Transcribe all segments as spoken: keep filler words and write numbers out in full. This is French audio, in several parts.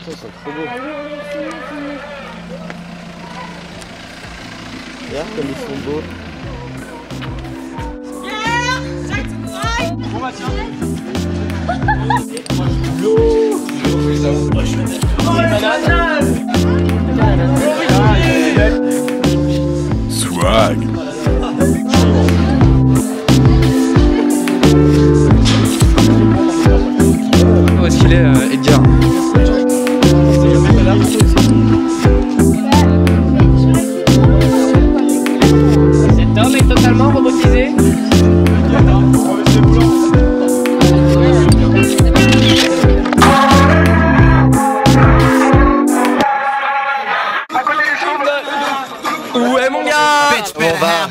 ils sont trop beaux. Regarde comme ils sont beaux. Bon bah tiens. Swag. Où est-ce qu'il est, euh, Edgar? Cet homme est totalement robotisé. Où est mon gars? On va.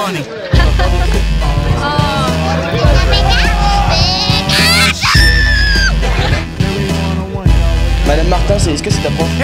Madame Martin, c'est est-ce que c'est ta prof?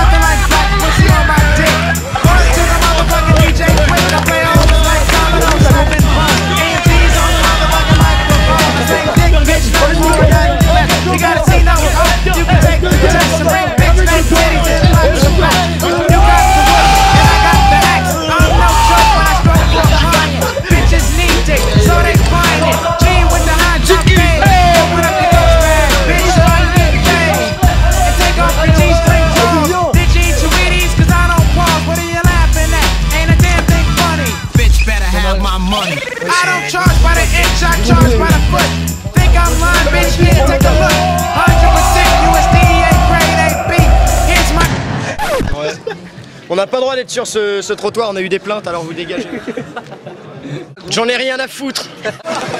On n'a pas le droit d'être sur ce, ce trottoir, on a eu des plaintes, alors vous dégagez. J'en ai rien à foutre. Oh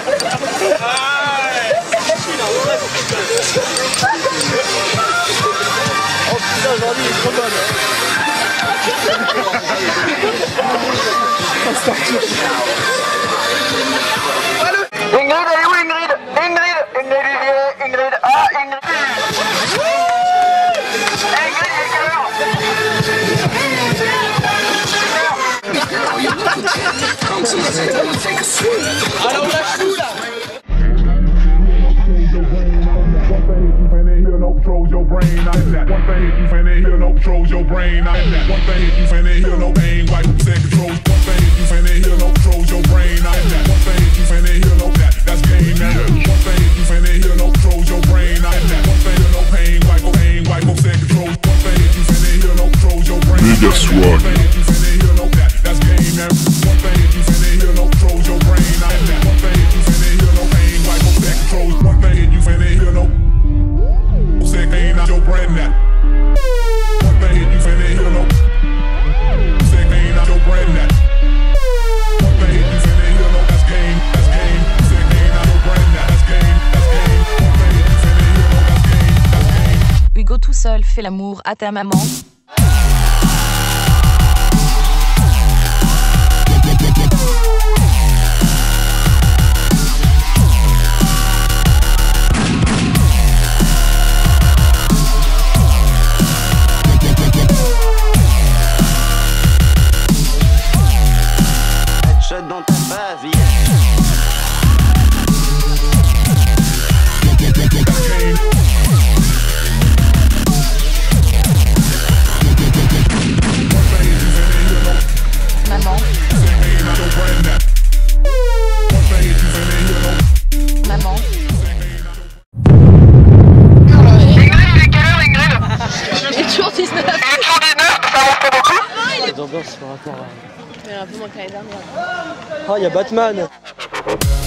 putain, aujourd'hui il est trop bonne. Ingrid, elle est où Ingrid? Ingrid, Ingrid, Ingrid, ah Ingrid. Alors on lâche tout là. Controls your brain, I'm that one thing you finna hear, no controls your brain, I'm that one thing you finna hear, no pain, like who said controls, one thing you finna hear, no controls your brain, I'm that one thing you finna hear, no that, that's game, man, one thing you finna hear, no controls your brain, I'm that one thing, no pain, like who pain, like who said controls, one thing you finna hear, no controls your brain, nigga swag, one thing you finna hear, no that, that's game, man, one thing you finna hear, no controls your brain, I'm that one thing you finna hear, no pain, like who said controls, one thing you finna hear, no ain't not your brand that. One thing you finna hear no. Sick ain't not your brand that. One thing you finna hear no. That's game, that's game. Sick ain't not your brand that. That's game, that's game. One thing you finna hear no. That's game, that's game. Hugo tout seul fait l'amour à ta maman. Dans ta base, yeah. Maman. Maman. Ingrid, il est quelle heure Ingrid? Il est toujours dix-neuf. Il est toujours dix-neuf, ça avance pas beaucoup? Il est... L'ambiance par rapport à... est un peu moins que l'année dernière. Oh, il y a Batman.